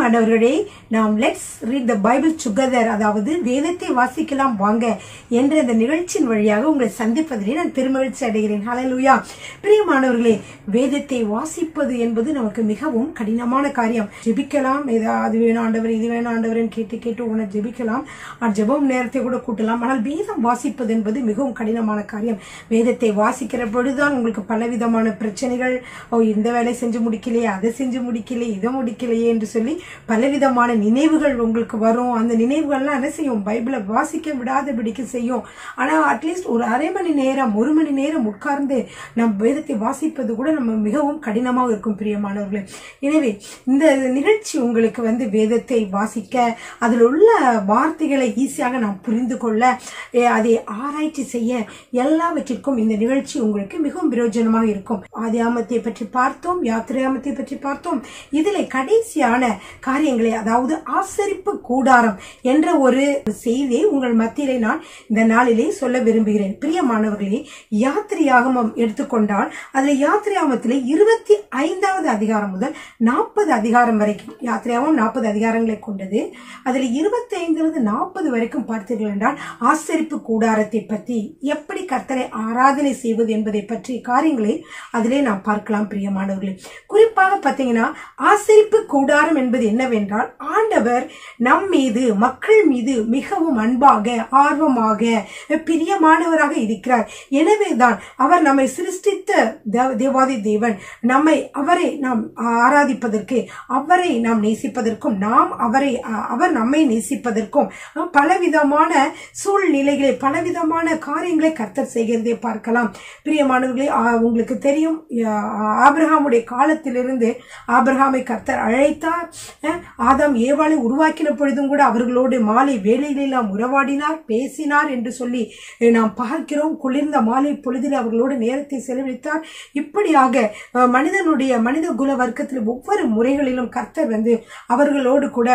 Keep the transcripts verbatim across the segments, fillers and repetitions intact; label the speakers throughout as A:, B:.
A: பிரியமானவர்களே, நாம் let's read the Bible together, அதாவது வேதத்தை வாசிக்கலாம் வாங்க என்ற இந்த நிகழ்ச்சியின் வழியாக உங்களை சந்திப்பதிலே நான் பெருமகிழ்ச்சி அடைகிறேன். ஹல்லேலூயா. பிரியமானவர்களே, வேதத்தை வாசிப்பது என்பது நமக்கு மிகவும் கடினமான காரியம். ஜெபிக்கலாம், அது வேணும் ஆண்டவர், இது வேணும் ஆண்டவர்னு கேட்டு கேட்டு உன்னை ஜெபிக்கலாம், ஜெபம் நேரத்தை கூட கூட்டலாம். ஆனால் வேதம் வாசிப்பது என்பது மிகவும் கடினமான காரியம். வேதத்தை வாசிக்கிற பொழுதுதான் உங்களுக்கு பலவிதமான பிரச்சனைகள், ஓ இந்த வேலை செஞ்சு முடிக்கலையே, அதை செஞ்சு முடிக்கலையே, இதை முடிக்கலையே என்று சொல்லி பலவிதமான நினைவுகள் உங்களுக்கு வரும். அந்த நினைவுகள்லாம் என்ன செய்யும்? பைபிளை வாசிக்க விடாதபடிக்கு செய்யும். ஆனால் அட்லீஸ்ட் ஒரு அரை மணி நேரம் ஒரு மணி நேரம் உட்கார்ந்து நம் வேதத்தை வாசிப்பது கூட நம்ம மிகவும் கடினமாக இருக்கும் பிரியமானவர்களே. எனவே இந்த நிகழ்ச்சி உங்களுக்கு வந்து வேதத்தை வாசிக்க, அதில் உள்ள வார்த்தைகளை ஈஸியாக நாம் புரிந்து கொள்ள, அதை ஆராய்ச்சி செய்ய எல்லாவற்றிற்கும் இந்த நிகழ்ச்சி உங்களுக்கு மிகவும் பிரயோஜனமாக இருக்கும். ஆதியாகமத்தை பற்றி பார்த்தோம், யாத்திராகமத்தை பற்றி பார்த்தோம். இதில் கடைசியான காரியங்களை, அதாவது ஆசரிப்பு கூடாரம் என்ற ஒரு செய்தியை உங்கள் மத்தியிலே நான் இந்த நாளிலே சொல்ல விரும்புகிறேன். பிரியமானவர்களே, யாத்திரையாகமம் எடுத்துக்கொண்டால் அதில் யாத்திரையாகமத்திலே இருபத்தி ஐந்தாவது அதிகாரம் முதல் நாற்பது அதிகாரம் வரைக்கும், யாத்திரையாகமம் நாற்பது அதிகாரங்களை கொண்டது. அதில் இருபத்தி ஐந்திலிருந்து நாற்பது வரைக்கும் பார்த்தீர்கள் என்றால் ஆசரிப்பு கூடாரத்தை பற்றி, எப்படி கர்த்தரை ஆராதனை செய்வது என்பதை பற்றி காரியங்களை அதிலே நாம் பார்க்கலாம். பிரியமானவர்களே, குறிப்பாக பார்த்தீங்கன்னா ஆசரிப்பு கூடாரம் என்பது என்னவென்றால், ஆண்டவர் நம் மீது, மக்கள் மீது மிகவும் அன்பாக, ஆர்வமாக, பிரியமானவராக இருக்கிறார். எனவேதான் அவர் நம்மை சிருஷ்டித்த தேவாதி தேவன், நம்மை அவரை நாம் ஆராதிப்பதற்கு, அவரை நாம் நேசிப்பதற்கும், நாம் அவரை அவர் நம்மை நேசிப்பதற்கும் பலவிதமான சூழ்நிலைகளை, பலவிதமான காரியங்களை கர்த்தர் செய்கிறதை பார்க்கலாம். பிரியமானவர்களே, உங்களுக்கு தெரியும், ஆபிரகாமுடைய காலத்திலிருந்து ஆபிரகாமை கர்த்தர் அழைத்தார். ஆதாம் ஏவாளை உருவாக்கின பொழுதும் கூட அவர்களோடு மாலை வேளையிலெல்லாம் உறவாடினார், பேசினார் என்று சொல்லி நாம் பார்க்கிறோம். குளிர்ந்த மாலை பொழுதில் அவர்களோடு நேரத்தை செலவழித்தார். இப்படியாக மனிதனுடைய மனித குல வர்க்கத்தில் ஒவ்வொரு முறைகளிலும் கர்த்தர் வந்து அவர்களோடு கூட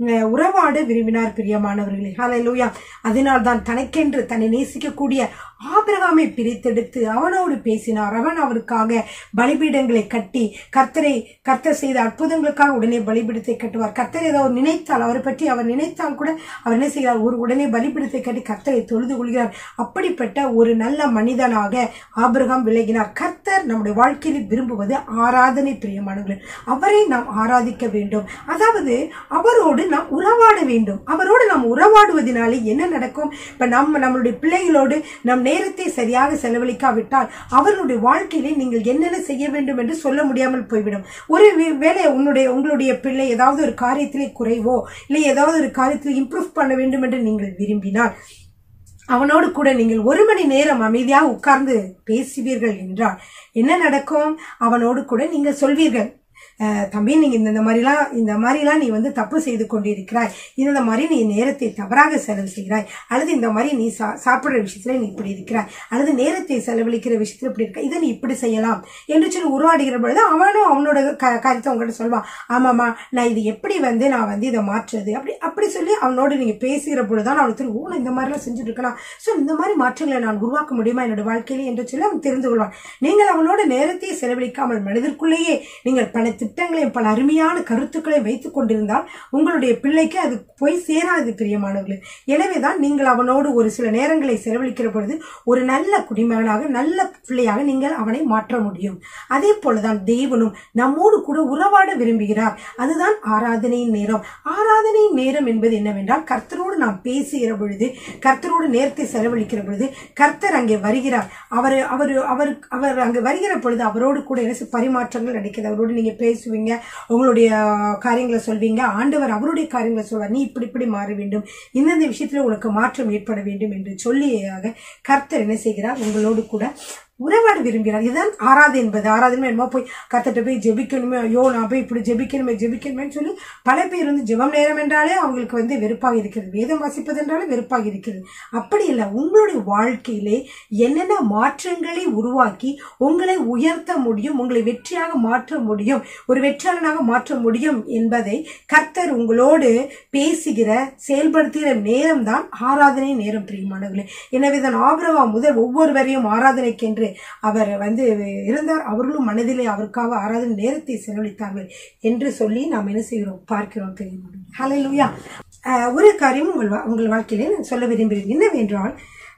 A: உறவாட விரும்பினார். பிரியமானவர்களே, ஹல்லேலூயா. அதனால் தான் தனக்கென்று தன்னை நேசிக்கக்கூடிய ஆபிரகாமை பிரித்தெடுத்து அவனோடு பேசினார். அவன் அவருக்காக பலிபீடங்களை கட்டி, கர்த்தரை கர்த்தர் செய்த அற்புதங்களுக்காக உடனே பலிபீடத்தை கட்டுவார். கர்த்தர் ஏதோ நினைத்தால், அவரை பற்றி அவர் நினைத்தால் கூட அவர் என்ன செய்கிறார்? ஒரு உடனே பலிபீடத்தை கட்டி கர்த்தரை தொழுது கொள்கிறார். அப்படிப்பட்ட ஒரு நல்ல மனிதனாக ஆபிரகாம் விளங்கினார். கர்த்தர் நம்முடைய வாழ்க்கையில் விரும்புவது ஆராதனை. பிரியமானவர்களே, அவரை நாம் ஆராதிக்க வேண்டும், அதாவது அவரோடு நாம் உறவாட வேண்டும். அவரோடு நாம் உறவாடுவதனாலே என்ன நடக்கும்? இப்ப நம்ம நம்மளுடைய பிள்ளைகளோடு நம் நேரத்தை சரியாக செலவழிக்காவிட்டால் அவர்களுடைய வாழ்க்கையிலே நீங்கள் என்னென்ன செய்ய வேண்டும் என்று சொல்ல முடியாமல் போய்விடும். ஒரு வேளை உன்னுடைய உங்களுடைய பிள்ளை ஏதாவது ஒரு காரியத்திலே குறைவோ இல்லை ஏதாவது ஒரு காரியத்தில் இம்ப்ரூவ் பண்ண வேண்டும் என்று நீங்கள் விரும்பினால், அவனோடு கூட நீங்கள் ஒரு மணி நேரம் அமைதியாக உட்கார்ந்து பேசுவீர்கள் என்றால் என்ன நடக்கும்? அவனோடு கூட நீங்கள் சொல்வீர்கள், தம்பி, நீங்க இந்த மாதிரிலாம் இந்த மாதிரிலாம் நீ வந்து தப்பு செய்து கொண்டிருக்கிறாய், இந்த மாதிரி நீ நேரத்தை தவறாக செலவு செய்கிறாய், அல்லது இந்த மாதிரி நீ சா சாப்பிடுற விஷயத்துல நீ இப்படி இருக்கிறாய், அல்லது நேரத்தை செலவழிக்கிற விஷயத்துல இப்படி இருக்க, இதை நீ இப்படி செய்யலாம் என்று சொல்லி உருவாடுகிற பொழுது அவனும் அவனோட காரியத்தை உங்கள்கிட்ட சொல்வான். ஆமாமா, நான் இது எப்படி வந்து நான் வந்து இதை மாற்றுறது, அப்படி அப்படி சொல்லி அவனோடு நீங்க பேசுகிற பொழுதுதான் அவனுக்கு தெரியும், ஓ, இந்த மாதிரிலாம் செஞ்சுட்டு இருக்கலாம், ஸோ இந்த மாதிரி மாற்றங்களை நான் உருவாக்க முடியுமா என்னோட வாழ்க்கையில என்று சொல்லி அவன் தெரிந்து கொள்வான். நீங்கள் அவனோட நேரத்தை செலவழிக்காமல் மனதிற்குள்ளேயே நீங்கள் பல திட்டங்களையும் பல அருமையான கருத்துக்களை வைத்துக் கொண்டிருந்தால் உங்களுடைய பிள்ளைக்கு அது போய் சேராது. பிரியமானவர்களே, எனவேதான் நீங்கள் அவனோடு ஒரு சில நேரங்களை செலவழிக்கிற பொழுது ஒரு நல்ல குடிமகனாக, நல்ல பிள்ளையாக நீங்கள் அவனை மாற்ற முடியும். அதே போலதான் தேவனும் நம்மோடு கூட உறவாட விரும்புகிறார். அதுதான் ஆராதனையின் நேரம். ஆராதனையின் நேரம் என்பது என்னவென்றால், கர்த்தரோடு நாம் பேசுகிற பொழுது, கர்த்தரோடு நேரத்தை செலவழிக்கிற பொழுது கர்த்தர் அங்கே வருகிறார். அவர் அவர் அவர் அவர் அங்கே வருகிற பொழுது அவரோடு கூட என்ன பரிமாற்றங்கள் நடக்கிறது. அவரோடு நீங்க பேசுவீங்க, உங்களுடைய காரியங்களை சொல்வீங்க, ஆண்டவர் அவருடைய காரியங்களை சொல்வார். நீ இப்படி இப்படி மாற வேண்டும், இந்தந்த விஷயத்துல உனக்கு மாற்றம் ஏற்பட வேண்டும் என்று சொல்லியாக கர்த்தர் என்ன செய்கிறார்? உங்களோடு கூட உறவாட விரும்புகிறார். இதுதான் ஆராதனை என்பது. ஆராதனை என்னமோ போய் கர்த்தர்ட்ட போய் ஜெபிக்கணுமே, ஐயோ நான் போய் இப்படி ஜெபிக்கணுமே ஜெபிக்கணுமே சொல்லி பல பேர் வந்து ஜெபம் நேரம் என்றாலே அவங்களுக்கு வந்து வெறுப்பாக இருக்கிறது, வேதம் வாசிப்பது என்றாலே வெறுப்பாக இருக்கிறது. அப்படி இல்லை. உங்களுடைய வாழ்க்கையிலே என்னென்ன மாற்றங்களை உருவாக்கி உங்களை உயர்த்த முடியும், உங்களை வெற்றியாக மாற்ற முடியும், ஒரு வெற்றியாளனாக மாற்ற முடியும் என்பதை கர்த்தர் உங்களோடு பேசுகிற, செயல்படுத்துகிற நேரம் தான் ஆராதனை நேரம். பிரியமானவர்களே, எனவே தான் ஆபிரகாம் முதல் ஒவ்வொருவரையும் ஆராதனைக்கென்று என்று அவர் வந்து இருந்தார். அவர்களும் மனதிலே அவருக்காக ஆராதனை நேரத்தை செலவழித்தார்கள் என்று சொல்லி நாம் என்ன செய்கிறோம் பார்க்கிறோம். தெரியும். ஹல்லேலூயா. ஒரு காரியம் உங்கள் உங்கள் வாழ்க்கையிலே நான் சொல்ல விரும்புகிறேன். என்னவென்றால்,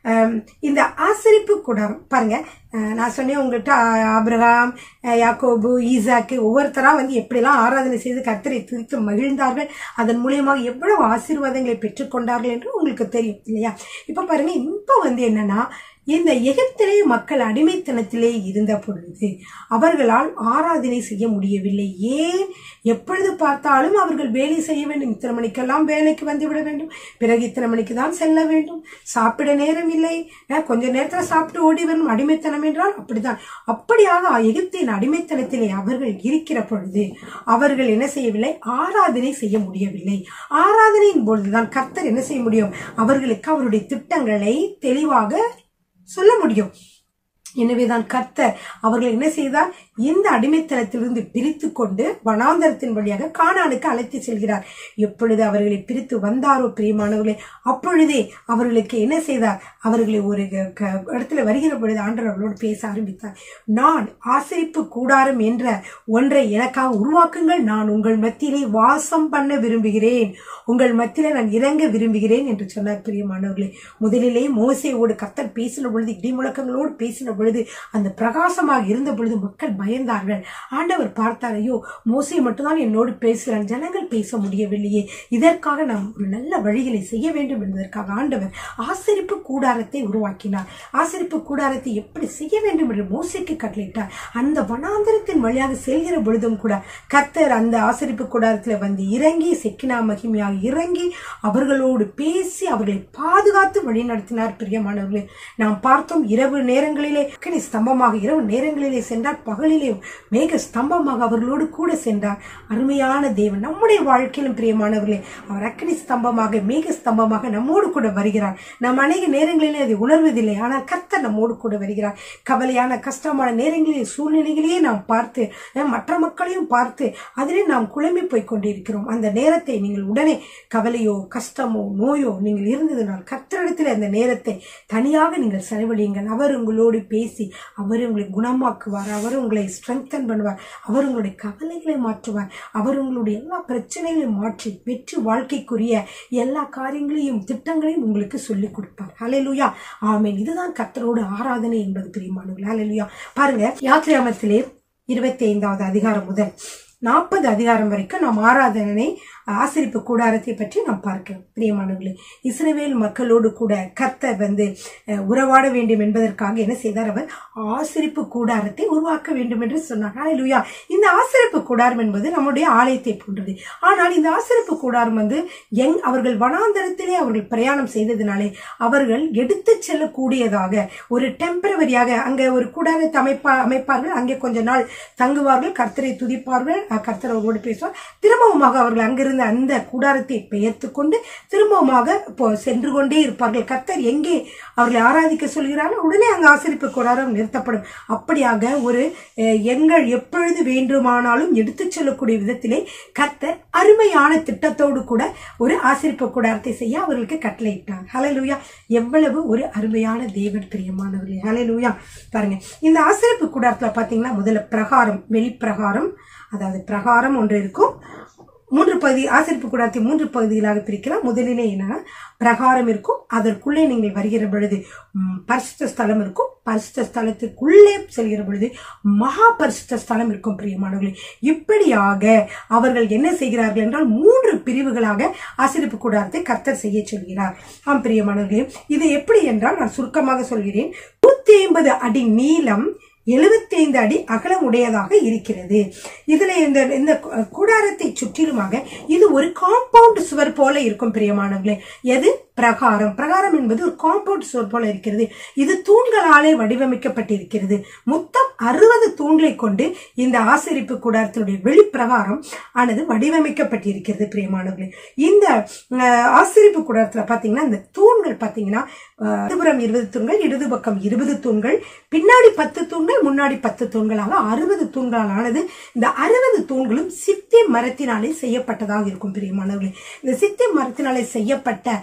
A: இந்த ஆசரிப்பு கூடாரம் பாருங்க, நான் சொன்னேன் உங்கள்கிட்ட ஆபிரகாம், யாக்கோபு, ஈசாக்கு ஒவ்வொருத்தரா வந்து எப்படிலாம் ஆராதனை செய்து கர்த்தரை துதித்து மகிழ்ந்தார்கள், அதன் மூலியமாக எவ்வளவு ஆசீர்வாதங்களை பெற்றுக்கொண்டார்கள் என்று உங்களுக்கு தெரியும் இல்லையா? இப்ப பாருங்க, இப்ப வந்து என்னன்னா, இந்த எகிப்திலே மக்கள் அடிமைத்தனத்திலே இருந்த பொழுது அவர்களால் ஆராதனை செய்ய முடியவில்லை. ஏன்? எப்பொழுது பார்த்தாலும் அவர்கள் வேலை செய்ய வேண்டும். இத்தனை மணிக்கெல்லாம் வேலைக்கு வந்து விட வேண்டும், பிறகு இத்தனை மணிக்கு தான் செல்ல வேண்டும், சாப்பிட நேரம் இல்லை, கொஞ்ச நேரத்துல சாப்பிட்டு ஓடி வரணும். அடிமைத்தனம் என்றால் அப்படித்தான். அப்படியாக எகிப்தின் அடிமைத்தனத்திலே அவர்கள் இருக்கிற பொழுது அவர்கள் என்ன செய்யவில்லை? ஆராதனை செய்ய முடியவில்லை. ஆராதனையின் பொழுதுதான் கர்த்தர் என்ன செய்ய முடியும்? அவர்களுக்கு அவருடைய திட்டங்களை தெளிவாக சொல்ல முடியும். எனவேதான் கர்த்தர் அவர்கள் என்ன செய்தார்? இந்த அடிமைத்தனத்திலிருந்து பிரித்து கொண்டு வனாந்தரத்தின் வழியாக கானானுக்கு அழைத்து செல்கிறார். எப்பொழுது அவர்களை பிரித்து வந்தாரோ பிரியமானவர்களே, அப்பொழுதே அவர்களுக்கு என்ன செய்தார்? அவர்களை ஒரு இடத்துல வருகிற பொழுது ஆண்டவர் அவர்களோடு பேச ஆரம்பித்தார். நான் ஆசரிப்பு கூடாரம் என்ற ஒன்றை எனக்காக உருவாக்குங்கள், நான் உங்கள் மத்தியிலே வாசம் பண்ண விரும்புகிறேன், உங்கள் மத்தியிலே நான் இறங்க விரும்புகிறேன் என்று சொன்னார். பிரியமானவர்களே, முதலிலே மோசேயோடு கர்த்தர் பேசின பொழுது, இடி முழக்கங்களோடு பேசின பொழுது, அந்த பிரகாசமாக இருந்த பொழுது மக்கள் பயந்தார்கள். ஆண்டவர் பார்த்தார், ஐயோ மோசே மட்டும்தான் என்னோடு பேசுகிறான், ஜனங்கள் பேச முடியவில்லையே, இதற்காக நாம் ஒரு நல்ல வழிகளை செய்ய வேண்டும் என்பதற்காக ஆண்டவர் ஆசரிப்பு கூடாரத்தை உருவாக்கினார். ஆசரிப்பு கூடாரத்தை எப்படி செய்ய வேண்டும் என்று மோசேக்கு கட்டளையிட்டார். அந்த வனாந்தரத்தின் வழியாக செல்கிற பொழுதும் கூட கர்த்தர் அந்த ஆசரிப்பு கூடாரத்தில் வந்து இறங்கி செக்கினா மகிமையாக இறங்கி அவர்களோடு பேசி அவர்களை பாதுகாத்து வழி நடத்தினார். பிரியமானவர்களே, நாம் பார்த்தோம், இரவு நேரங்களிலே அக்கினி ஸ்தம்பமாக இரவு நேரங்களிலே சென்றார், பகலிலே மேக ஸ்தம்பமாக அவர்களோடு கூட சென்றார். அருமையான தேவன் நம்முடைய வாழ்க்கையிலும் பிரியமானவர்களே, அவர் அக்கினி ஸ்தம்பமாக மேக ஸ்தம்பமாக நம்மோடு கூட வருகிறார். நாம் அநேக நேரங்களிலே அதை உணர்வதில்லை, ஆனால் கர்த்தர் நம்மோடு கூட வருகிறார். கவலையான கஷ்டமான நேரங்களிலே சூழ்நிலைகளையே நாம் பார்த்து மற்ற மக்களையும் பார்த்து அதிலே நாம் குழம்பி போய் கொண்டிருக்கிறோம். அந்த நேரத்தை நீங்கள் உடனே கவலையோ கஷ்டமோ நோயோ நீங்கள் இருந்ததுனால் கர்த்தரிடத்தில் அந்த நேரத்தை தனியாக நீங்கள் செலவழியுங்கள். அவர் உங்களோடு பேசி அவர் உங்களை குணமாக்குவார், அவர் உங்களை ஸ்ட்ரெங்தன் பண்ணுவார், அவர் உங்களுடைய கவலைகளை மாற்றுவார், அவர் உங்களுடைய எல்லா பிரச்சனைகளையும் மாற்றி வெற்றி வாழ்க்கைக்குரிய எல்லா காரியங்களையும் திட்டங்களையும் உங்களுக்கு சொல்லிக் கொடுப்பார். ஹல்லேலூயா, ஆமென். இதுதான் கர்த்தரோடு ஆராதனை என்பது பிரியமானவர்களே. ஹல்லேலூயா. பாருங்க, யாத்திராகமத்திலே இருபத்தி ஐந்தாவது அதிகாரம் முதல் நாற்பது அதிகாரம் வரைக்கும் நாம் ஆராதனை ஆசரிப்பு கூடாரத்தை பற்றி நாம் பார்க்கிறோம். பிரியமானவர்களே, இஸ்ரவேல் மக்களோடு கூட கர்த்தர் வந்து உறவாட வேண்டும் என்பதற்காக என்ன செய்தார்? அவர் ஆசரிப்பு கூடாரத்தை உருவாக்க வேண்டும் என்று சொன்னார். ஹல்லேலூயா. இந்த ஆசரிப்பு கூடாரம் என்பது நம்முடைய ஆலயத்தை போன்றது. ஆனால் இந்த ஆசரிப்பு கூடாரம் வந்து எங் அவர்கள் வனாந்தரத்திலே அவர்கள் பிரயாணம் செய்ததினாலே அவர்கள் எடுத்து செல்லக்கூடியதாக ஒரு டெம்பரவரியாக அங்கே ஒரு கூடாரத்தை அமைப்பா அமைப்பார்கள் அங்கே கொஞ்ச நாள் தங்குவார்கள், கர்த்தரை துதிப்பார்கள், கர்த்தர் அவர்களோடு பேசுவார். திரும்பவுமாக அவர்கள் அங்கிருந்து அந்த கூடாரத்தை பெயர்த்து கொண்டு திரும்பவுமாக சென்று கொண்டே இருப்பார்கள். கர்த்தர் எங்கே அவர்களை ஆராதிக்க சொல்கிறார்கள் உடனே அங்கு ஆசரிப்பு கூடாரம் நிறுத்தப்படும். அப்படியாக ஒரு எங்கள் எப்பொழுது வேண்டுமானாலும் எடுத்துச் செல்லக்கூடிய விதத்திலே கர்த்தர் அருமையான திட்டத்தோடு கூட ஒரு ஆசரிப்பு கூடாரத்தை செய்ய அவர்களுக்கு கட்டளையிட்டார். ஹல்லேலூயா. எவ்வளவு ஒரு அருமையான தேவன் பிரியமானவர்களே. ஹல்லேலூயா. பாருங்க, இந்த ஆசரிப்பு கூடாரத்துல பாத்தீங்கன்னா முதல்ல பிரகாரம், வெளிப்பிரகாரம், அதாவது பிரகாரம் ஒன்று இருக்கும். மூன்று பகுதி ஆசரிப்பு கூடாரத்தை மூன்று பகுதிகளாக பிரிக்கலாம். முதலிலே என்ன பிரகாரம் இருக்கும், அதற்குள்ளே நீங்கள் வருகிற பொழுது பரிசுத்த ஸ்தலம் இருக்கும், பரிசுத்த ஸ்தலத்துக்குள்ளே செல்கிற பொழுது மகா பரிசுத்த ஸ்தலம் இருக்கும். பிரியமானவர்களே, இப்படியாக அவர்கள் என்ன செய்கிறார்கள் என்றால் மூன்று பிரிவுகளாக ஆசரிப்பு கூடாரத்தை கர்த்தர் செய்ய சொல்கிறார். ஆம் பிரியமானவர்களே, இது எப்படி என்றால் நான் சுருக்கமாக சொல்கிறேன். நூத்தி ஐம்பது அடி நீளம், எழுபத்தி ஐந்து அடி அகலம் உடையதாக இருக்கிறது. இதுல இந்த இந்த கூடாரத்தை சுற்றிலுமாக இது ஒரு காம்பவுண்ட் சுவர் போல இருக்கும். பிரியமானவர்களே, எது பிரகாரம்? பிரகாரம் என்பது ஒரு காம்பவுண்ட் சுவர் போல இருக்கிறது. இது தூண்களாலே வடிவமைக்கப்பட்டிருக்கிறது. மொத்தம் அறுபது தூண்களை கொண்டு இந்த ஆசரிப்பு கூடாரத்தினுடைய வெளிப்பிரகாரம் ஆனது வடிவமைக்கப்பட்டிருக்கிறது. பிரியமானவர்களே, இந்த ஆசரிப்பு கூடாரத்துல பாத்தீங்கன்னா இந்த தூண்கள் பாத்தீங்கன்னா இடதுபுறம் இருபது தூண்கள், இடது பக்கம் இருபது தூண்கள், பின்னாடி பத்து தூண்கள், முன்னாடி பத்து தூண்களாக அறுபது தூண்களால் ஆனது. இந்த அறுபது தூண்களும் சித்தி மரத்தினாலே செய்யப்பட்டதாக இருக்கும். பிரியமானவர்களே, இந்த சித்தி மரத்தினாலே செய்யப்பட்ட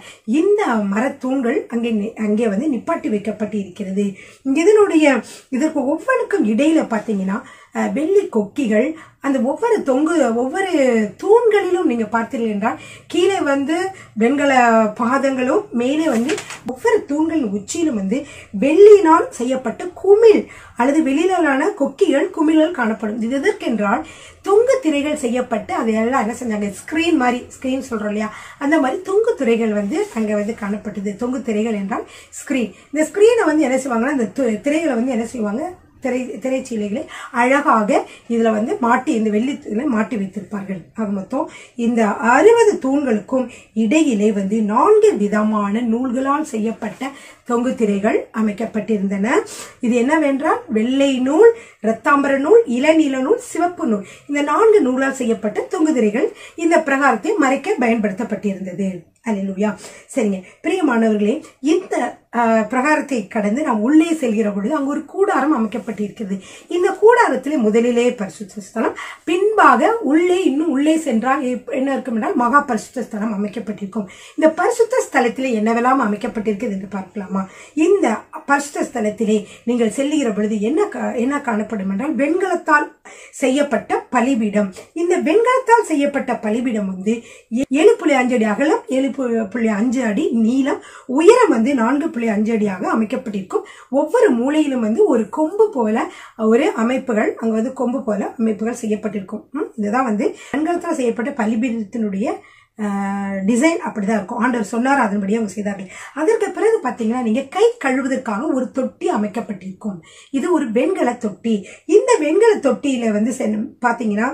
A: இந்த மரத்தூண்கள் அங்கே அங்கே வந்து நிப்பாட்டி வைக்கப்பட்டு இருக்கிறது. இதனுடைய இதற்கு ஒவ்வொன்றுக்கும் இடையில பாத்தீங்கன்னா வெள்ளி கொக்கிகள், அந்த ஒவ்வொரு தொங்கு ஒவ்வொரு தூண்களிலும் நீங்க பார்த்தீர்கள் என்றால் கீழே வந்து வெண்கல பாதங்களும் மேலே வந்து ஒவ்வொரு தூண்களின் உச்சியிலும் வந்து வெள்ளியினால் செய்யப்பட்ட குமிழ் அல்லது வெளியிலான கொக்கிகள் குமிழ்கள் காணப்படும். இது எதற்கென்றால் தொங்கு திரைகள் செய்யப்பட்டு அதையெல்லாம் என்ன செஞ்சாங்க, ஸ்கிரீன் மாதிரி, ஸ்கிரீன் சொல்றோம் இல்லையா, அந்த மாதிரி தொங்கு திரைகள் வந்து அங்க வந்து காணப்பட்டது. தொங்கு திரைகள் என்றால் ஸ்கிரீன். இந்த ஸ்கிரீனை வந்து என்ன செய்வாங்கன்னா, இந்த திரைகளை வந்து என்ன செய்வாங்க, திரை திரைச்சீலைகளை அழகாக இதுல வந்து மாட்டி இந்த வெள்ளி மாட்டி வைத்திருப்பார்கள். ஆக மொத்தம் இந்த அறுபது தூண்களுக்கும் இடையிலே வந்து நான்கு விதமான நூல்களால் செய்யப்பட்ட தொங்கு திரைகள் அமைக்கப்பட்டிருந்தன. இது என்னவென்றால் வெள்ளை நூல், இரத்தாம்பர நூல், இளநீல நூல், சிவப்பு நூல், இந்த நான்கு நூலால் செய்யப்பட்ட தொங்கு திரைகள் இந்த பிரகாரத்தை மறைக்க பயன்படுத்தப்பட்டிருந்தது. அல்லேலூயா. சரிங்க பிரியமானவர்களே, இந்த பிரகாரத்தை கடந்து நாம் உள்ளே செல்கிற பொழுது அங்கு ஒரு கூடாரம் அமைக்கப்பட்டிருக்கிறது. இந்த கூடாரத்திலே முதலிலே பரிசுத்த ஸ்தலம், பின்பாக உள்ளே இன்னும் உள்ளே சென்றால் என்ன இருக்கும் என்றால் மகா பரிசுத்த ஸ்தலம் அமைக்கப்பட்டிருக்கும். இந்த பரிசுத்த ஸ்தலத்திலே என்னவெல்லாம் அமைக்கப்பட்டிருக்கிறது என்று பார்க்கலாமா? இந்த பரிசுத்த ஸ்தலத்திலே நீங்கள் செல்லுகிற பொழுது என்ன என்ன காணப்படும் என்றால் வெண்கலத்தால் செய்யப்பட்ட பலிபீடம். இந்த வெண்கலத்தால் செய்யப்பட்ட பலிபீடம் வந்து ஏழு புள்ளி அஞ்சு அடி அகலம், ஏழு புள்ளி அஞ்சு அடி நீளம், உயரம் வந்து நான்கு புள்ளி அஞ்சு அடியாக அமைக்கப்பட்டிருக்கும். ஒவ்வொரு மூலையிலும் வந்து ஒரு கொம்பு போல ஒரு அமைப்புகள், அங்க வந்து கொம்பு போல அமைப்புகள் செய்யப்பட்டிருக்கும். இதுதான் வந்து வெண்கலத்தால் செய்யப்பட்ட பலிபீடத்தினுடைய டிசைன். அப்படிதான் இருக்கும். ஆண்டவர் சொன்னார், அதன்படி அவங்க செய்தார்கள். அதற்கு பிறகு பாத்தீங்கன்னா நீங்க கை கழுவுவதற்காக ஒரு தொட்டி அமைக்கப்பட்டிருக்கும். இது ஒரு வெண்கல தொட்டி. இந்த வெண்கல தொட்டியில வந்து பாத்தீங்கன்னா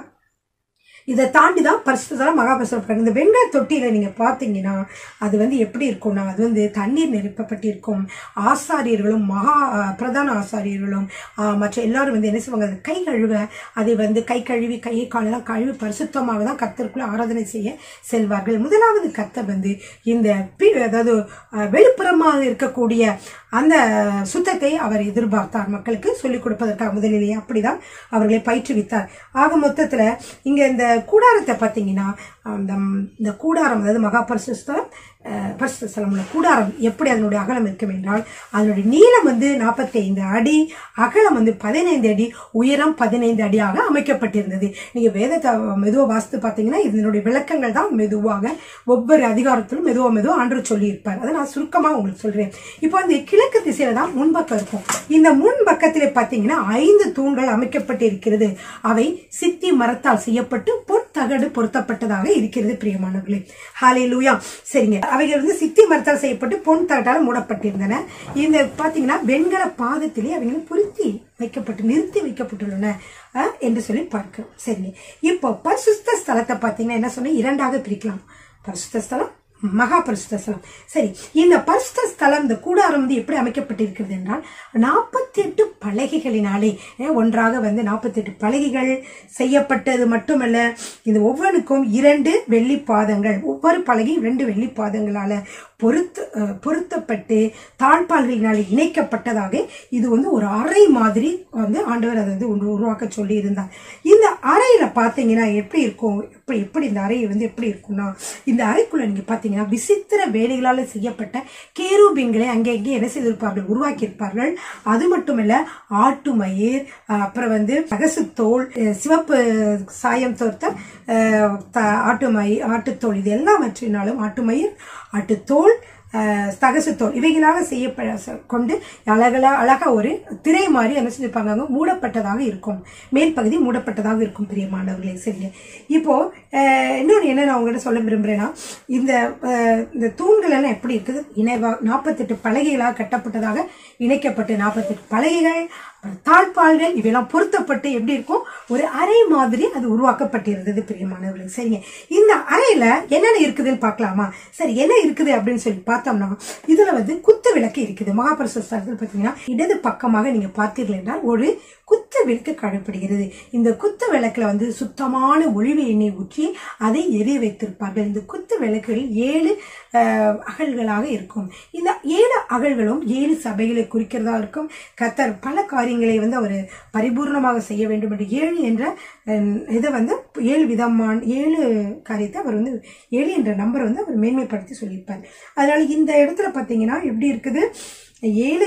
A: இதை தாண்டிதான் பரிசுத்தம் மகா பரிசுத்தம். இந்த வெண்கல தொட்டியில நீங்க பாத்தீங்கன்னா அது வந்து எப்படி இருக்கும்னா, அது வந்து தண்ணீர் நிரப்பப்பட்டிருக்கும். ஆசாரியர்களும் மகா பிரதான ஆசாரியர்களும் மற்ற எல்லாரும் வந்து என்ன செய்வாங்க, கை கழுவ அதை வந்து கை கழுவி கையை காலெல்லாம் கழுவி பரிசுத்தமாக தான் கர்த்தருக்குள்ள ஆராதனை செய்ய செல்வார்கள். முதலாவது கர்த்தர் வந்து இந்த அதாவது வெளிப்புறமாக இருக்கக்கூடிய அந்த சுத்தத்தை அவர் எதிர்பார்த்தார், மக்களுக்கு சொல்லிக் கொடுப்பதற்காக முதலிலேயே அப்படிதான் அவர்களை பயிற்றுவித்தார். ஆக மொத்தத்துல இங்க இந்த கூடாரத்தை பாத்தீங்கன்னா, இந்த கூடாரம் அதாவது மகா பரிசுத்தம் பரிசுத்த ஸ்தலம் கூடாரம் எப்படி அதனுடைய அகலம் இருக்கும் என்றால் அதனுடைய நீளம் வந்து நாற்பத்தி ஐந்து அடி, அகலம் வந்து பதினைந்து அடி, உயரம் பதினைந்து அடியாக அமைக்கப்பட்டிருந்தது. நீங்க வேதத்தை மெதுவா வாசித்து பாத்தீங்கன்னா இதனுடைய விளக்கங்கள் தான் மெதுவாக ஒவ்வொரு அதிகாரத்திலும் மெதுவா மெதுவா ஆண்டு சொல்லி இருப்பார். அதை நான் சுருக்கமா உங்களுக்கு சொல்றேன். இப்போ அந்த கிழக்கு திசையில தான் முன்பக்கம் இருக்கும். இந்த முன் பக்கத்திலே பாத்தீங்கன்னா ஐந்து தூண்கள் அமைக்கப்பட்டிருக்கிறது. அவை சித்தி மரத்தால் செய்யப்பட்டு பொன் தகடு பொருத்தப்பட்டதாக இருக்கிறது. பிரியமானவர்களே, ஹல்லேலூயா. சரிங்க, அவைகள் வந்து சித்தி மரத்தால் செய்யப்பட்டு பொன் தகட்டால் மூடப்பட்டிருந்தன. இந்த பாத்தீங்கன்னா வெண்கல பாதத்திலே அவைகளை பொருத்தி வைக்கப்பட்டு நிறுத்தி வைக்கப்பட்டுள்ளன என்று சொல்லி பார்க்கிறோம். சரிங்க, இப்போ பரிசுத்த ஸ்தலத்தை பாத்தீங்கன்னா என்ன சொன்ன, இரண்டாக பிரிக்கலாம். பரிசுத்த ஸ்தலம், மகா பரிசுத்த ஸ்தலம். சரி, இந்த பரிசுத்த ஸ்தலம் இந்த கூடாரம் வந்து எப்படி அமைக்கப்பட்டிருக்கிறது என்றால் நாற்பத்தி எட்டு பலகைகளினாலே ஒன்றாக வந்து நாற்பத்தி எட்டு பலகைகள் செய்யப்பட்டது மட்டுமல்ல, இந்த ஒவ்வொன்றுக்கும் இரண்டு வெள்ளி பாதங்கள், ஒவ்வொரு பலகையும் இரண்டு வெள்ளி பாதங்களால பொருத்து பொருத்தப்பட்டு தாழ்பால்களினால் இணைக்கப்பட்டதாக இது வந்து ஒரு அறை மாதிரி வந்து ஆண்டவர் அதை வந்து ஒன்று உருவாக்க சொல்லி இருந்தார். இந்த அறையில பாத்தீங்கன்னா எப்படி இருக்கும், எப்படி எப்படி இந்த அறை வந்து எப்படி இருக்கும்னா, இந்த அறைக்குள்ள நீங்க பாத்தீங்கன்னா விசித்திர வேலைகளால செய்யப்பட்ட கேருபீன்களை அங்கே இங்கே என்ன செய்திருப்பார்கள், உருவாக்கி இருப்பார்கள். அது மட்டுமல்ல, ஆட்டு மயிர், அப்புறம் வந்து தகசுத்தோல், சிவப்பு சாயம் தோர்த்த ஆட்டு மயிர், ஆட்டுத்தோல், இது எல்லாவற்றினாலும் ஆட்டு மயிர், ஆட்டுத்தோல், தகசுத்தோல் இவைகளாக செய்யப்பட கொண்டு அழகா அழகா ஒரு திரை மாதிரி என்ன செஞ்சிருப்பாங்க, மூடப்பட்டதாக இருக்கும். மேல் பகுதி மூடப்பட்டதாக இருக்கும். பிரியமானவர்களே, சரிங்க. இப்போ இன்னொன்று என்ன நான் உங்ககிட்ட சொல்ல விரும்புறேன்னா, இந்த இந்த தூண்கள் எல்லாம் எப்படி இருக்குது, இணைவா நாற்பத்தி எட்டு பலகைகளாக கட்டப்பட்டதாக இணைக்கப்பட்டு நாற்பத்தி எட்டு பலகைகள், தாழ்பால்கள் இவையெல்லாம் பொருத்தப்பட்டு எப்படி இருக்கும், ஒரு அறை மாதிரி அது உருவாக்கப்பட்டிருந்தது. பிரியமானவர்களே, சரிங்க. இந்த அறையில என்னென்ன இருக்குதுன்னு பார்க்கலாமா? சரி, என்ன இருக்குது அப்படின்னு சொல்லி பார்த்தோம்னா, இதுல வந்து குத்து விளக்கு இருக்குது. மகாபரிசுத்த ஸ்தலத்தில் பார்த்தீங்கன்னா இடது பக்கமாக நீங்க பார்த்தீர்கள் என்றால் ஒரு குத்து விளக்கு காணப்படுகிறது. இந்த குத்து விளக்குல வந்து சுத்தமான ஒளிவு எண்ணெய் ஊற்றி அதை எரிய வைத்திருப்பார்கள். இந்த குத்து விளக்குகள் ஏழு அகல்களாக இருக்கும். இந்த ஏழு அகல்களும் ஏழு சபைகளை குறிக்கிறதா இருக்கும். கர்த்தர் பல காரியங்களை வந்து அவர் பரிபூர்ணமாக செய்ய வேண்டும் என்று ஏழு என்ற இதை வந்து ஏழு விதமான ஏழு காரியத்தை அவர் வந்து ஏழு என்ற நம்பரை வந்து அவர் மேன்மைப்படுத்தி சொல்லியிருப்பார். அதனால இந்த இடத்துல பார்த்தீங்கன்னா எப்படி இருக்குது, ஏழு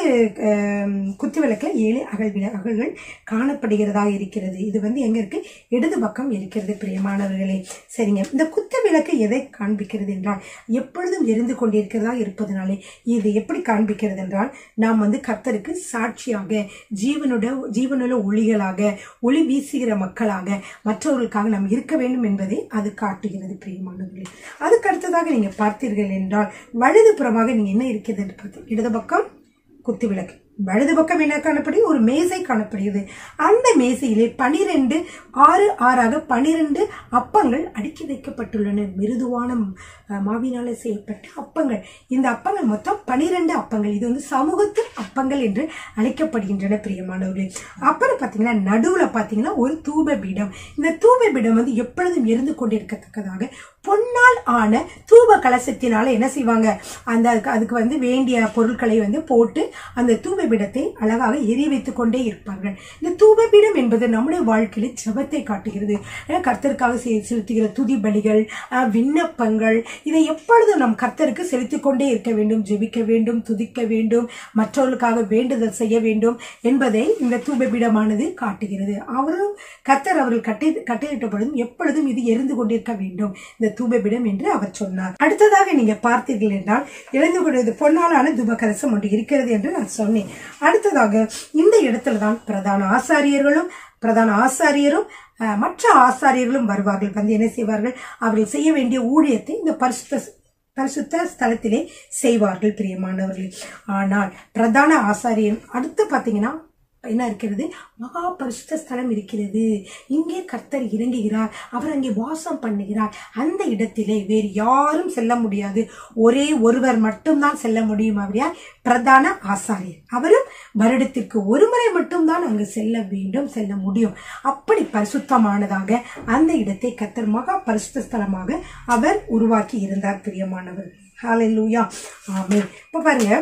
A: குத்து விளக்கில் ஏழு அகல் அகல்கள் காணப்படுகிறதா இருக்கிறது. இது வந்து எங்க இருக்கு, இடது பக்கம் இருக்கிறது பிரியமானவர்களே. சரிங்க, இந்த குத்து விளக்கு எதை காண்பிக்கிறது என்றால் எப்பொழுதும் எரிந்து கொண்டிருக்கிறதா இருப்பதனாலே இது எப்படி காண்பிக்கிறது என்றால் நாம் வந்து கர்த்தருக்கு சாட்சியாக ஜீவனுடைய ஜீவனுள்ள ஒளிகளாக ஒளி வீசுகிற மக்களாக மற்றவர்களுக்காக நாம் இருக்க வேண்டும் என்பதை அது காட்டுகிறது பிரியமானவர்களே. அதுக்கு அடுத்ததாக நீங்க பார்த்தீர்கள் என்றால் வலது புறமாக நீங்க என்ன இருக்கிறது என்று பார்த்து இடது பக்கம் குத்து விளக்கு, வலது பக்கம் என்ன காணப்படுகிறது, ஒரு மேசை காணப்படுகிறது. அந்த மேசையிலே பனிரெண்டு ஆறு ஆறாக பனிரெண்டு அப்பங்கள் அடுக்கி வைக்கப்பட்டுள்ளன. மிருதுவான மாவினால செய்யப்பட்ட அப்பங்கள். இந்த அப்பங்கள் மொத்தம் பனிரெண்டு அப்பங்கள். இது வந்து சமூகத்து அப்பங்கள் என்று அழைக்கப்படுகின்றன பிரியமானவர்களே. அப்புறம் பாத்தீங்கன்னா நடுவுல பாத்தீங்கன்னா ஒரு தூப பீடம். இந்த தூப பீடம் வந்து எப்பொழுதும் எரிந்து கொண்டிருக்கத்தக்கதாக பொன்னால் ஆன தூப கலசத்தினால என்ன செய்வாங்க, அந்த அதுக்கு வந்து வேண்டிய பொருட்களை வந்து போட்டு அந்த தூப பீடத்தை அழகாக எரிய வைத்துக் கொண்டே இருப்பார்கள். இந்த தூப பீடம் என்பது நம்முடைய வாழ்க்கையில ஜெபத்தை காட்டுகிறது. கர்த்தருக்காக செலுத்துகிற துதி பலிகள், விண்ணப்பங்கள், இதை எப்பொழுதும் நம் கர்த்தருக்கு செலுத்திக் கொண்டே இருக்க வேண்டும், ஜெபிக்க வேண்டும், துதிக்க வேண்டும், மற்றவர்களுக்காக வேண்டுதல் செய்ய வேண்டும் என்பதை இந்த தூப பீடமானது காட்டுகிறது. அவரும் கர்த்தர் அவர்கள் கட்டி கட்டிலிட்ட பொழுதும் எப்பொழுதும் இது எரிந்து கொண்டிருக்க வேண்டும் இந்த தூபபீடம் என்று அவர் சொன்னார். அடுத்ததாக நீங்க பார்த்தீர்கள் என்றால் எழுந்து கொண்டது பொன்னாலான தூபகலசம் ஒன்று இருக்கிறது என்று நான் சொன்னேன். அடுத்ததாக இந்த இடத்துலதான் பிரதான ஆசாரியர்களும் பிரதான ஆசாரியரும் மற்ற ஆசாரியர்களும் வருவார்கள். வந்து என்ன செய்வார்கள், அவர்கள் செய்ய வேண்டிய ஊழியத்தை இந்த பரிசுத்த பரிசுத்த ஸ்தலத்திலே செய்வார்கள் பிரியமானவர்கள். ஆனால் பிரதான ஆசாரியன் அடுத்து பாத்தீங்கன்னா என்ன இருக்கிறது, மகா பரிசுத்த ஸ்தலம் இருக்கிறது. இங்கே கர்த்தர் இறங்குகிறார், அவர் அங்கே வாசம் பண்ணுகிறார். அந்த இடத்திலே வேறு யாரும் செல்ல முடியாது, ஒரே ஒருவர் மட்டும்தான் செல்ல முடியும். அப்படியா பிரதான ஆசாரியர், அவரும் வருடத்திற்கு ஒரு முறை மட்டும்தான் அங்கு செல்ல வேண்டும், செல்ல முடியும். அப்படி பரிசுத்தமானதாக அந்த இடத்தை கர்த்தர் மகா பரிசுத்த ஸ்தலமாக அவர் உருவாக்கி இருந்தார் பிரியமானவர். ஹல்லேலூயா, ஆமென். இப்ப பாருங்க,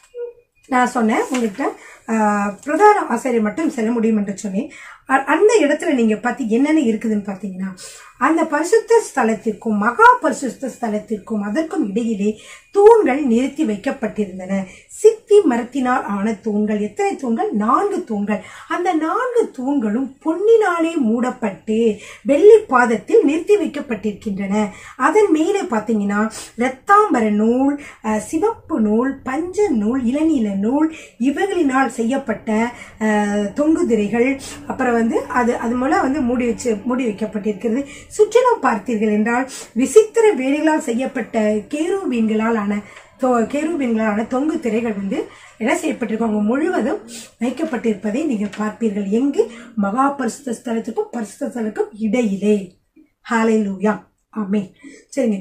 A: நான் சொன்னேன் உங்ககிட்ட பிரதான ஆசிரியர் மட்டும் செல்ல முடியும் என்று சொன்னேன். அந்த இடத்துல நீங்க பார்த்து என்னென்ன இருக்குதுன்னு பாத்தீங்கன்னா, அந்த பரிசுத்த ஸ்தலத்திற்கும் மகா பரிசுத்த ஸ்தலத்திற்கும் அதற்கும் இடையிலே தூண்கள் நிறுத்தி வைக்கப்பட்டிருந்தன. சித்தி மரத்தினால் ஆன தூண்கள். எத்தனை தூண்கள்? நான்கு தூண்கள். அந்த நான்கு தூண்களும் பொன்னினாலே மூடப்பட்டு வெள்ளி பாதத்தில் நிறுத்தி வைக்கப்பட்டிருக்கின்றன. அதன் மேலே பாத்தீங்கன்னா இரத்தாம்பர நூல், சிவப்பு நூல், பஞ்ச நூல், இளநீல நூல் இவைகளினால் செய்யப்பட்ட தொங்கு திரைகள், அப்புறம் வந்து அது அது மூலம் வந்து மூடி வச்சு மூடி வைக்கப்பட்டிருக்கிறது. சுற்றிலும் பார்த்தீர்கள் என்றால் விசித்திர வேலைகளால் செய்யப்பட்ட கேருபீன்களால் ஆன கேருபீன்களான தொங்கு திரைகள் வந்து என்ன செய்யப்பட்டிருக்காங்க, முழுவதும் வைக்கப்பட்டிருப்பதை நீங்கள் பார்ப்பீர்கள். எங்கு? மகா பரிசுத்த ஸ்தலத்துக்கும் பரிசுத்த ஸ்தலத்துக்கும் இடையிலே. ஹல்லேலூயா, ஆமென். சரிங்க,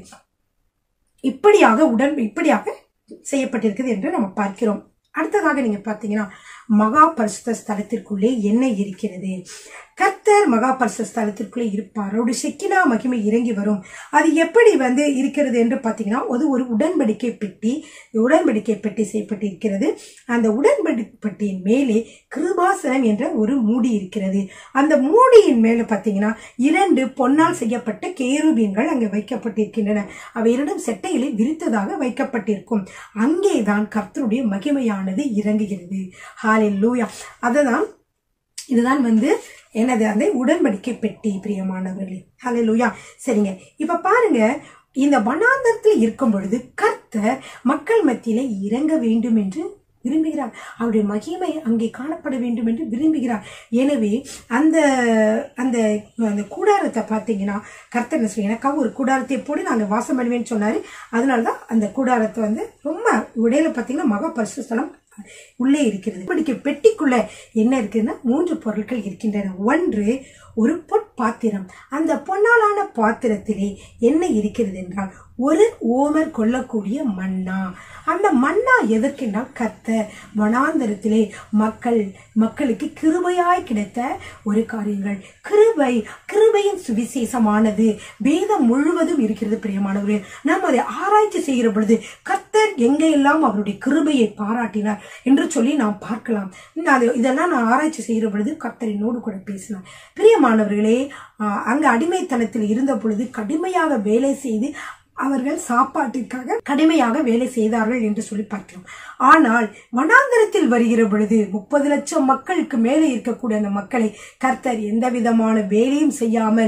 A: இப்படியாக உடன் இப்படியாக செய்யப்பட்டிருக்கிறது என்று நம்ம பார்க்கிறோம். அடுத்ததாக நீங்க பாத்தீங்கன்னா மகா பரிசுத்த ஸ்தலத்திற்குள்ளே என்ன இருக்கிறது? கர்த்தர் மகா பரிசுத்த ஸ்தலத்திற்குள்ளே இருப்பார். அவருடைய ஷெக்கினா மகிமை இறங்கி வரும். அது எப்படி வந்து இருக்கிறது என்று பாத்தீங்கன்னா, அது ஒரு உடன்படிக்கை பெட்டி. உடன்படிக்கை பெட்டி செய்யப்பட்டு இருக்கிறது. அந்த உடன்படிக்கை பெட்டியின் மேலே கிருபாசனம் என்ற ஒரு மூடி இருக்கிறது. அந்த மூடியின் மேல பாத்தீங்கன்னா இரண்டு பொன்னால் செய்யப்பட்ட கேருபீன்கள் அங்கே வைக்கப்பட்டிருக்கின்றன. அவை இரண்டும் செட்டையிலே விரித்ததாக வைக்கப்பட்டிருக்கும். அங்கேதான் கர்த்தருடைய மகிமையானது இறங்குகிறது. ஹல்லேலூயா. அதுதான் இதுதான் வந்து என்னது, அந்த உடன்படிக்கை பெட்டி பிரியமானவர்களே. ஹல்லேலூயா. சரிங்க, இப்ப பாருங்க, இந்த வனாந்தரத்தில் இருக்கும் பொழுது கர்த்தர் மக்கள் மத்தியில இறங்க வேண்டும் என்று விரும்புகிறார். அவருடைய மகிமை அங்கே காணப்பட வேண்டும் என்று விரும்புகிறார். எனவே அந்த அந்த அந்த கூடாரத்தை பார்த்தீங்கன்னா கர்த்தர் சொல்லி எனக்காக ஒரு கூடாரத்தை போட்டு நான் அங்கே வாசம் பண்ணுவேன்னு சொன்னாரு. அதனாலதான் அந்த கூடாரத்தை வந்து ரொம்ப இடையில பார்த்தீங்கன்னா மகா பரிசுத்த ஸ்தலம் உள்ளே இருக்கிறது. இப்படிக்கு பெட்டிக்குள்ள என்ன இருக்குன்னா மூன்று பொருட்கள் இருக்கின்றன. ஒன்று ஒரு பொற்பாத்திரம். அந்த பொன்னாலான பாத்திரத்திலே என்ன இருக்கிறது என்றால் ஒரு ஓமர் கொள்ளக்கூடிய மன்னா. அந்த மன்னா எதற்கென்றால் கர்த்தர் வனாந்தரத்திலே மக்கள் மக்களுக்கு கிருபையாய் கிடைத்த ஒரு காரியங்கள். கிருபை கிருபையின் சுவிசேஷமானது வேதம் முழுவதும் இருக்கிறது பிரியமானவர்களே. நாம் அதை ஆராய்ச்சி செய்கிற பொழுது கர்த்தர் எங்கெல்லாம் அவருடைய கிருபையை பாராட்டினார் என்று சொல்லி நாம் பார்க்கலாம். இதெல்லாம் நான் ஆராய்ச்சி செய்கிற பொழுது கர்த்தர் என்னோடு கூட பேசினார். பிரியமானவர்களே, அங்கு அடிமைத்தனத்தில் இருந்த பொழுது கடுமையாக வேலை செய்து அவர்கள் சாப்பாட்டிற்காக கடுமையாக வேலை செய்தார்கள் என்று சொல்லி பார்க்கிறோம். ஆனால் வனாந்தரத்தில் வருகிற பொழுது முப்பது லட்சம் மக்களுக்கு மேலே இருக்கக்கூடிய அந்த மக்களை கர்த்தர் எந்த விதமான வேலையும் செய்யாமல்,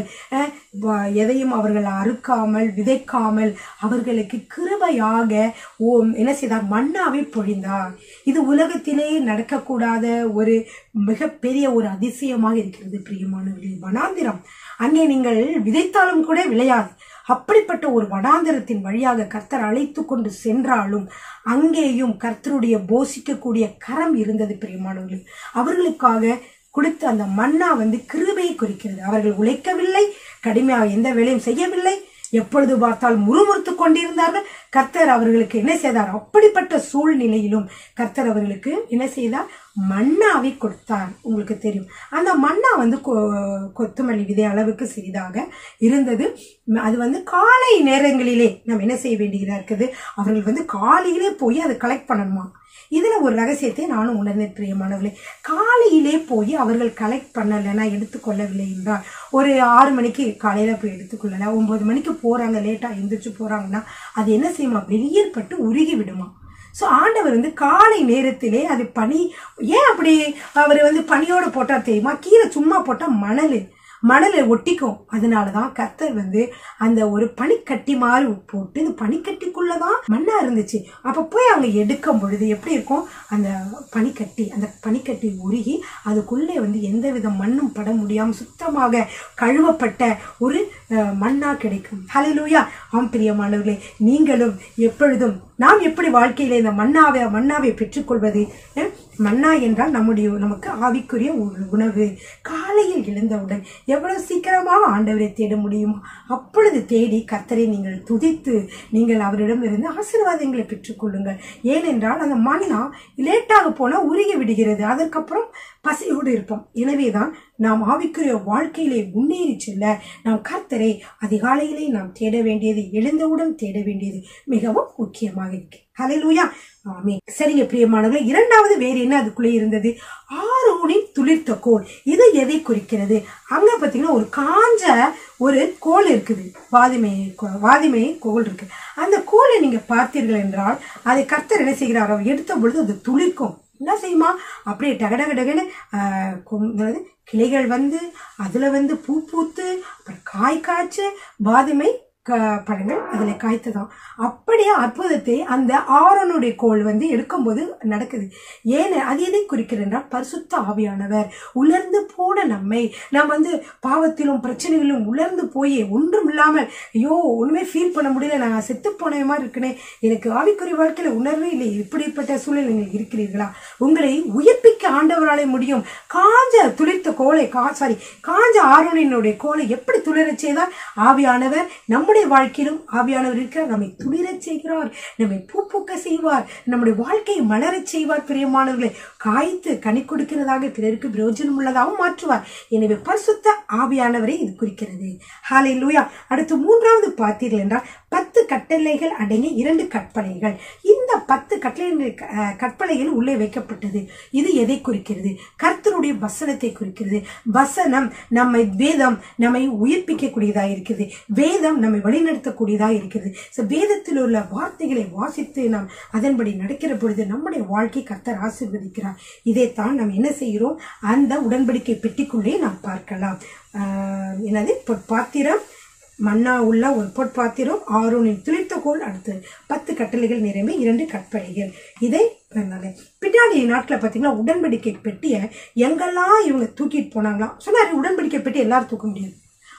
A: எதையும் அவர்கள் அறுக்காமல் விதைக்காமல் அவர்களுக்கு கிருபையாக ஓ என்ன செய்தார், மன்னாவை பொழிந்தார். இது உலகத்திலே நடக்கக்கூடாத ஒரு மிகப்பெரிய ஒரு அதிசயமாக இருக்கிறது பிரியமானவர்களே. வனாந்திரம், அங்கே நீங்கள் விதைத்தாலும் கூட விளையாது. அப்படிப்பட்ட ஒரு வனாந்தரத்தின் வழியாக கர்த்தர் அழைத்து கொண்டு சென்றாலும் அங்கேயும் கர்த்தருடைய போஷிக்கக்கூடிய கரம் இருந்தது பிரியமானவர்களே. அவர்களுக்காக கொடுத்த அந்த மன்னா வந்து கிருபையை குறிக்கிறது. அவர்கள் உழைக்கவில்லை, கடுமையாக எந்த வேலையும் செய்யவில்லை, எப்பொழுது பார்த்தால் முறுமுறுத்து கொண்டிருந்தார்கள். கர்த்தர் அவர்களுக்கு என்ன செய்தார், அப்படிப்பட்ட சூழ்நிலையிலும் கர்த்தர் அவர்களுக்கு என்ன செய்தார், மன்னாவை கொடுத்தார். உங்களுக்கு தெரியும், அந்த மன்னா வந்து கொத்துமல்லி விதை அளவுக்கு சிறிதாக இருந்தது. அது வந்து காலை நேரங்களிலே நாம் என்ன செய்ய வேண்டியதா இருக்குது, அவர்கள் வந்து காலையிலே போய் அதை கலெக்ட் பண்ணணுமா. இதுல ஒரு ரகசியத்தை நானும் உணர்ந்தேன் பிரியமானவர்களே. காலையிலே போய் அவர்கள் கலெக்ட் பண்ணலைன்னா, எடுத்துக்கொள்ளவில்லை என்றால், ஒரு ஆறு மணிக்கு காலையில போய் எடுத்துக்கொள்ளல, ஒன்பது மணிக்கு போறாங்க, லேட்டா எந்திரிச்சு போறாங்கன்னா அது என்ன செய்யுமா, வெளியில் பட்டு உருகி விடுமா. ஸோ ஆண்டவர் வந்து காலை நேரத்திலே அது பனி, ஏன் அப்படி அவர் வந்து பனியோட போட்டா தெரியுமா, கீழே சும்மா போட்டா மணல் மணலை ஒட்டிக்கும். அதனாலதான் கர்த்தர் வந்து அந்த ஒரு பனிக்கட்டி மாதிரி போட்டு இந்த பனிக்கட்டிக்குள்ளதான் மண்ணா இருந்துச்சு. அப்ப போய் அவங்க எடுக்கும் பொழுது எப்படி இருக்கும், அந்த பனிக்கட்டி அந்த பனிக்கட்டி உருகி அதுக்குள்ளே வந்து எந்த வித மண்ணும் பட முடியாம சுத்தமாக கழுவப்பட்ட ஒரு மண்ணா கிடைக்கும். ஹல்லேலூயா. ஆம் பிரியமானவர்களே, நீங்களும் எப்பொழுதும் நாம் எப்படி வாழ்க்கையில இந்த மன்னாவை மன்னாவை பெற்றுக்கொள்வது. மன்னா என்றால் நம்முடைய நமக்கு ஆவிக்குரிய உணவு. காலையில் எழுந்தவுடன் எவ்வளவு சீக்கிரமாக ஆண்டவரை தேட முடியுமோ அப்பொழுது தேடி கர்த்தரை நீங்கள் துதித்து நீங்கள் அவரிடம் இருந்து ஆசீர்வாதங்களை பெற்றுக்கொள்ளுங்கள். ஏனென்றால் அந்த மன்னா லேட்டாக போனா உருகி விடுகிறது, அதற்கப்புறம் பசியோடு இருப்போம். எனவேதான் நாம் ஆவிக்குரிய வாழ்க்கையிலே முன்னேறி செல்ல நாம் கர்த்தரை அதிகாலையிலே நாம் தேட வேண்டியது, எழுந்தவுடன் தேட வேண்டியது மிகவும் முக்கியமாக இருக்கு. ஹல்லேலூயா. ஆமென். சரிங்க பிரியமானவர்களே, இரண்டாவது வேறு என்ன அதுக்குள்ளே இருந்தது, ஆரோனின் துளிர்த்த கோல். இது எதை குறிக்கிறது, அங்க பாத்தீங்கன்னா ஒரு காஞ்ச ஒரு கோல் இருக்குது, வாதிமை வாதிமை கோல் இருக்கு. அந்த கோலை நீங்க பார்த்தீர்கள் என்றால் அதை கர்த்தர் என்ன செய்கிறார், அவர் எடுத்த பொழுது அது துளிர்க்கும். என்ன செய்யுமா, அப்படியே டகடகடகன்னு ஆஹ் கிளைகள் வந்து அதுல வந்து பூ பூத்து அப்புறம் காய் காய்ச்சு வாதுமை பழங்கள் அதுல காய்த்ததான். அப்படியே அற்புதத்தை அந்த ஆரோனுடைய கோல் வந்து எடுக்கும்போது நடக்குது. ஏன்னு அது எதை குறிக்கிறது என்றால், பரிசுத்த ஆவியானவர் உலர்ந்து போன நம்மை, நாம் வந்து பாவத்திலும் பிரச்சனைகளிலும் உலர்ந்து போய் ஒன்றும் இல்லாமல், ஐயோ ஒண்ணுமே ஃபீல் பண்ண முடியல, நான் செத்து போன மாதிரி இருக்கனே, எனக்கு ஆவிக்குரிய வாழ்க்கையில உணர்வே இல்லை, இப்படிப்பட்ட சூழல் நீங்கள் இருக்கிறீர்களா, உங்களை உயிர்ப்பிக்க ஆண்டவராலே முடியும். காஞ்ச துளிர்த்த கோலை கா சாரி காஞ்ச ஆரோனினுடைய கோலை எப்படி துளிரச் செய்தால், ஆவியானவர் நம்ம வாழ்க்கையிலும் ஆவியானவர் இருக்கிறார், நம்மை துளிரச் செய்கிறார், நம்மை பூ பூக்க செய்வார், நம்முடைய வாழ்க்கையை மலரச் செய்வார். பிரியமானவர்களை காய்த்து கனி கொடுக்கிறதாக பிறருக்கு பிரயோஜனம் உள்ளதாகவும் மாற்றுவார். எனவே பரிசுத்த ஆவியானவரை இது குறிக்கிறது. ஹல்லேலூயா. அடுத்து மூன்றாவது பார்த்தீர்கள் என்றால், பத்து கட்டளைகள் அடங்கிய இரண்டு கற்பனைகள். இந்த பத்து கட்டளை கற்பனைகள் உள்ளே வைக்கப்பட்டது. இது எதை குறிக்கிறது, கர்த்தருடைய வசனத்தை குறிக்கிறது. வசனம் நம்மை, வேதம் நம்மை உயிர்ப்பிக்க கூடியதாக இருக்கிறது, வேதம் நம்மை வழிநடத்தக்கூடியதாக இருக்கிறது. வேதத்தில் உள்ள வார்த்தைகளை வாசித்து நாம் அதன்படி நடக்கிற பொழுது நம்முடைய வாழ்க்கை கர்த்தர் ஆசீர்வதிக்கிறார். இதைத்தான் நாம் என்ன செய்கிறோம், அந்த உடன்படிக்கை பெட்டிக்குள்ளே நாம் பார்க்கலாம். ஆஹ் என்னது பாத்திரம், மன்னா உள்ள ஒரு பொற்பாத்திரம், ஆரோனின் துளிர்த்த கோல், அடுத்து பத்து கட்டளைகள் நிரம்பி இரண்டு கற்பனைகள். இதை பின்னாடி நாட்களை பார்த்தீங்கன்னா உடன்படிக்கை பெட்டிய எங்கெல்லாம் இவங்க தூக்கிட்டு போனாங்களாம் சொன்னாரு. உடன்படிக்கை பெட்டி எல்லாரும் தூக்க முடியாது,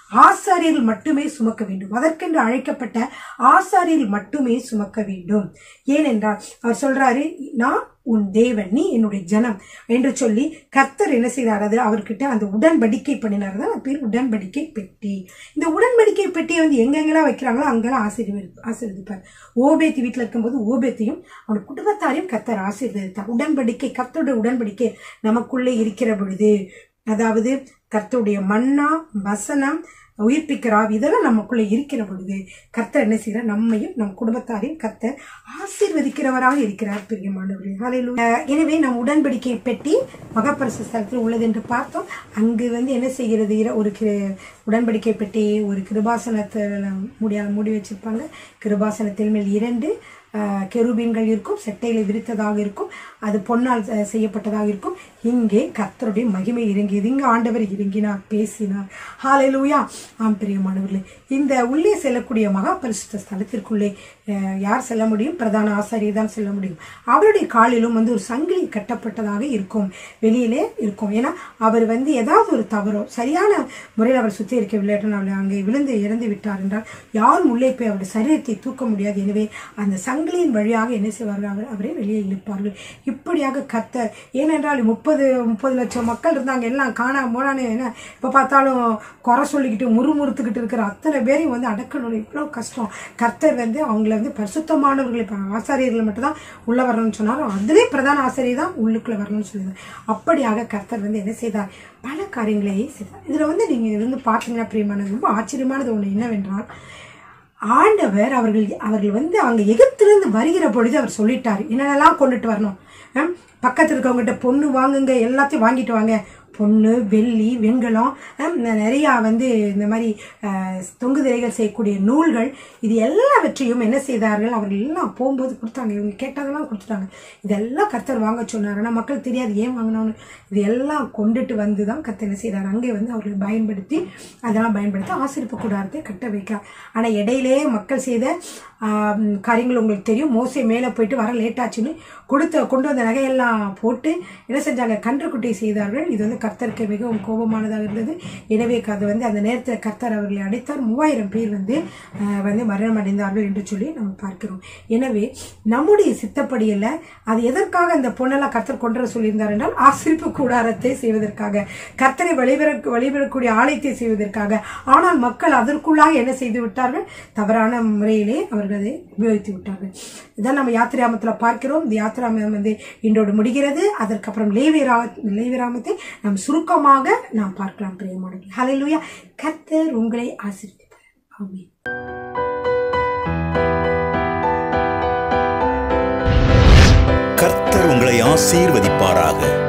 A: ஆசாரியர்கள் மட்டுமே சுமக்க வேண்டும். அதற்கென்று அழைக்கப்பட்ட ஆசாரியர்கள் மட்டுமே சுமக்க வேண்டும். ஏனென்றால் அவர் சொல்றாரு, நான் உன் தேவன், நீ என்னுடைய ஜனம் என்று சொல்லி கர்த்தர் என்ன செய்தார், அது அவர்கிட்ட அந்த உடன்படிக்கை பண்ணினார். தான் பேர் உடன்படிக்கை பெட்டி. இந்த உடன்படிக்கை பெட்டியை வந்து எங்கெங்கெல்லாம் வைக்கிறாங்களோ அங்கெல்லாம் ஆசீர்வதி ஆசீர்வதிப்பார். ஓபேத்தி வீட்டில் இருக்கும்போது ஓபேத்தையும் அவனுடைய குடும்பத்தாரையும் கர்த்தர் ஆசீர்வதித்தார். உடன்படிக்கை, கர்த்தருடைய உடன்படிக்கை நமக்குள்ளே இருக்கிற பொழுது, அதாவது கர்த்தருடைய மன்னா வசனம் உயிர்ப்பிக்கிறார், இதெல்லாம் நமக்குள்ள இருக்கிற பொழுது கர்த்தர் என்ன செய்யறார், நம்மையும் நம் குடும்பத்தாரையும் கர்த்தர் ஆசீர்வதிக்கிறவராக இருக்கிறார். பிரியமானவர்களே, ஹல்லேலூயா. எனவே நம் உடன்படிக்கை பெட்டி மகாபரிசுத்த ஸ்தலத்தில் உள்ளது என்று பார்த்தோம். அங்கு வந்து என்ன செய்கிறது, ஒரு உடன்படிக்கை பெட்டி ஒரு கிருபாசனத்தில் மூடி மூடி வச்சிருப்பாங்க. கிருபாசனத்தில் மேல் இரண்டு கெருபீன்கள் இருக்கும், செட்டைகளை விரித்ததாக இருக்கும், அது பொன்னால் செய்யப்பட்டதாக இருக்கும். இங்கே கர்த்தருடைய மகிமை இறங்கியது. இங்கு ஆண்டவர் இறங்கினார், பேசினார். ஹல்லேலூயா. ஆம் பிரியமானவர்களே, இந்த உள்ளே செல்லக்கூடிய மகா பரிசுத்த ஸ்தலத்திற்குள்ளே யார் செல்ல முடியும்? பிரதான ஆசாரியர் தான் செல்ல முடியும். அவருடைய காலிலும் வந்து ஒரு சங்கிலி கட்டப்பட்டதாக இருக்கும், வெளியிலே இருக்கும். ஏன்னா அவர் வந்து ஏதாவது ஒரு தவறோ சரியான முறையில் அவர் சுற்றி இருக்கவில்லை, அங்கே விழுந்து இறந்து விட்டார் என்றால் யாரும் உள்ளே போய் அவருடைய சரீரத்தை தூக்க முடியாது. எனவே அந்த சங்கிலியின் வழியாக என்ன செய்வார்கள், அவர் அவரை வெளியே இழுப்பார்கள். இப்படியாக கர்த்தர், ஏனென்றால் முப்பது முப்பது லட்சம் மக்கள் இருந்தாங்க, எல்லாம் காணாம போனானே, என்ன இப்போ பார்த்தாலும் குறை சொல்லிக்கிட்டு முறுமுறுத்துக்கிட்டு இருக்கிற அத்தனை பேரையும் வந்து அடக்கணும், இவ்வளோ கஷ்டம். கர்த்தர் வந்து அவங்கள வந்து பரிசுத்தமானவர்களை, இப்போ ஆசாரியர்கள் மட்டும் தான் உள்ள வரணும்னு சொன்னாலும் அதுலேயே பிரதான ஆசிரியர் தான் உள்ளுக்குள்ள வரணும்னு சொல்லியிருந்தார். அப்படியாக கர்த்தர் வந்து என்ன செய்தார், பல காரியங்களை செய்தார். இதில் வந்து நீங்கள் இருந்து பார்த்தீங்கன்னா பிரியமானது, ரொம்ப ஆச்சரியமானது ஒன்று என்னவென்றால், ஆண்டவர் அவர்கள் அவர்கள் வந்து அவங்க எகிப்திலிருந்து வருகிற பொழுது அவர் சொல்லிட்டார் என்னென்னலாம் கொண்டுட்டு வரணும். பக்கத்தில் இருக்கவங்ககிட்ட பொண்ணு வாங்குங்க, எல்லாத்தையும் வாங்கிட்டு வாங்க, பொண்ணு வெள்ளி வெண்கலம், நிறையா வந்து இந்த மாதிரி தொங்கு திரைகள் செய்யக்கூடிய நூல்கள், இது எல்லாவற்றையும் என்ன செய்தார்கள், அவர்கள் எல்லாம் போகும்போது கொடுத்தாங்க. இவங்க கேட்டதெல்லாம் கொடுத்துட்டாங்க. இதெல்லாம் கர்த்தர் வாங்க சொன்னார். ஆனால் மக்கள் தெரியாது ஏன் வாங்கினோன்னு. இது எல்லாம் கொண்டுட்டு வந்து தான் கர்த்தர் என்ன செய்கிறார், அங்கே வந்து அவர்கள் பயன்படுத்தி அதெல்லாம் பயன்படுத்தி ஆசீர்ப்பு கூடாரத்தை கட்ட வைக்கிறார். ஆனால் இடையிலே மக்கள் செய்த காரியங்கள் உங்களுக்கு தெரியும். மோசே மேலே போயிட்டு வர லேட்டாச்சுன்னு கொடுத்த கொண்டு வந்த நகையெல்லாம் போட்டு என்ன செஞ்சாங்க, கன்றுக்குட்டியை செய்தார்கள். இது வந்து கர்த்தருக்கு மிகவும் கோபமானதாக இருந்தது. எனவே அது வந்து அந்த நேரத்தில் கர்த்தர் அவர்களை அடைத்தார். மூவாயிரம் பேர் வந்து வந்து மரணம் அடைந்தார்கள் என்று சொல்லி நம்ம பார்க்கிறோம். எனவே நம்முடைய சித்தப்படியில் அது எதற்காக அந்த பொண்ணெல்லாம் கர்த்தர் கொண்டு வர சொல்லியிருந்தார் என்றால், ஆசீர்ப்பு கூடாரத்தை செய்வதற்காக, கர்த்தரை வழிபெற வழிபெறக்கூடிய ஆலயத்தை செய்வதற்காக. ஆனால் மக்கள் அதற்குள்ளாக என்ன செய்து விட்டார்கள், தவறான முறையிலே அவர்கள் அதை உபயோகித்து விட்டார்கள். இதான் நம்ம யாத்திராமத்தில் பார்க்கிறோம். இந்த யாத்திராமம் வந்து இன்றோடு முடிகிறது. அதற்கப்புறம் லேவியரா லேவியராமத்தை நாம் சுருக்கமாக நாம் பார்க்கலாம். பிரியமானவர்களே, ஹல்லேலூயா. கர்த்தர் உங்களை ஆசீர்வதிப்பார். ஆமென்.
B: கர்த்தர் உங்களை ஆசீர்வதிப்பாராக.